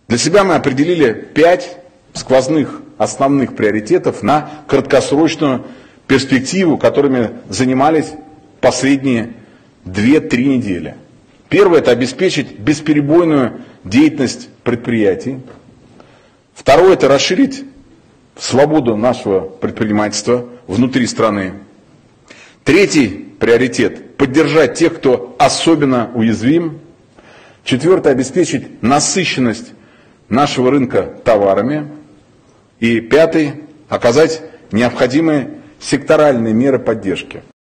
Для себя мы определили 5 сквозных основных приоритетов на краткосрочную перспективу, которыми занимались последние 2-3 недели. Первое – это обеспечить бесперебойную деятельность предприятий. Второе – это расширить свободу нашего предпринимательства внутри страны. Третий приоритет – поддержать тех, кто особенно уязвим. Четвертое – обеспечить насыщенность нашего рынка товарами. И пятый – оказать необходимые секторальные меры поддержки.